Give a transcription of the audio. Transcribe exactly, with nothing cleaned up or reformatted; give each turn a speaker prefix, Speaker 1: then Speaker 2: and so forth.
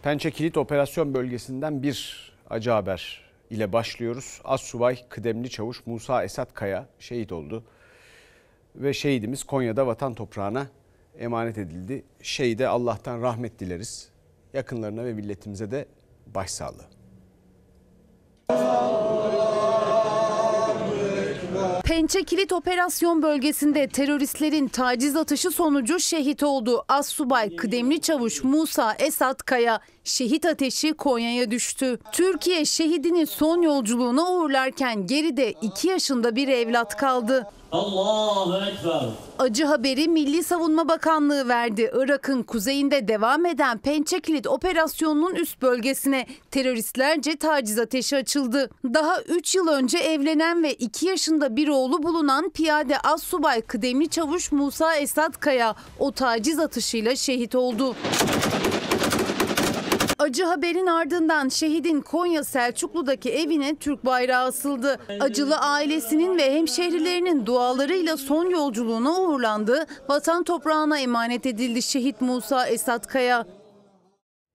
Speaker 1: Pençe Kilit Operasyon Bölgesi'nden bir acı haber ile başlıyoruz. Astsubay Kıdemli Çavuş Musa Esat Kaya şehit oldu. Ve şehidimiz Konya'da vatan toprağına emanet edildi. Şehide Allah'tan rahmet dileriz. Yakınlarına ve milletimize de başsağlığı.
Speaker 2: Pençe Kilit Operasyon Bölgesi'nde teröristlerin taciz atışı sonucu şehit oldu. Astsubay Kıdemli Çavuş Musa Esat Kaya şehit ateşi Konya'ya düştü. Türkiye şehidini son yolculuğuna uğurlarken geride iki yaşında bir evlat kaldı. Allahu Ekber. Acı haberi Milli Savunma Bakanlığı verdi. Irak'ın kuzeyinde devam eden Pençe Kilit operasyonunun üst bölgesine teröristlerce taciz ateşi açıldı. Daha üç yıl önce evlenen ve iki yaşında bir oğlu bulunan piyade Astsubay Kıdemli Çavuş Musa Esat Kaya o taciz atışıyla şehit oldu. Acı haberin ardından şehidin Konya Selçuklu'daki evine Türk bayrağı asıldı. Acılı ailesinin ve hemşehrilerinin dualarıyla son yolculuğuna uğurlandı. Vatan toprağına emanet edildi şehit Musa Esat Kaya.